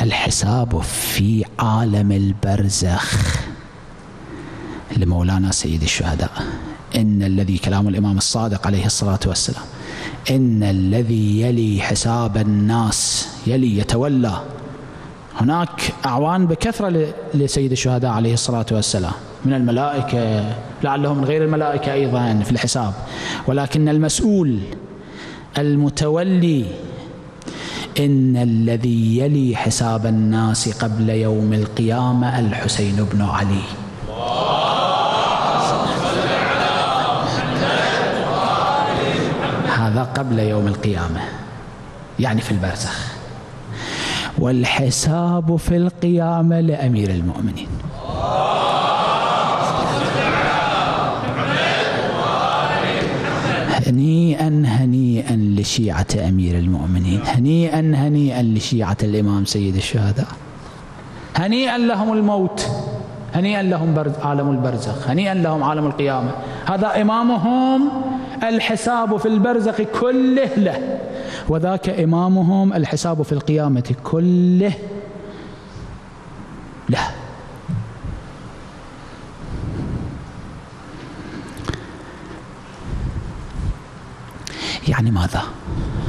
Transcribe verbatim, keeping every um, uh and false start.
الحساب في عالم البرزخ لمولانا سيد الشهداء. إن الذي، كلام الإمام الصادق عليه الصلاة والسلام، إن الذي يلي حساب الناس، يلي يتولى، هناك أعوان بكثرة لسيد الشهداء عليه الصلاة والسلام من الملائكة، لعلهم من غير الملائكة أيضا في الحساب، ولكن المسؤول المتولي إن الذي يلي حساب الناس قبل يوم القيامة الحسين بن علي. هذا قبل يوم القيامة، يعني في البرزخ. والحساب في القيامة لأمير المؤمنين. هنيئا هنيئا لشيعة أمير المؤمنين، هنيئا هنيئا لشيعة الإمام سيد الشهداء، هنيئا لهم الموت، هنيئا لهم عالم البرزخ، هنيئا لهم عالم القيامة. هذا إمامهم الحساب في البرزخ كله له، وذاك إمامهم الحساب في القيامة كله له. يعني ماذا؟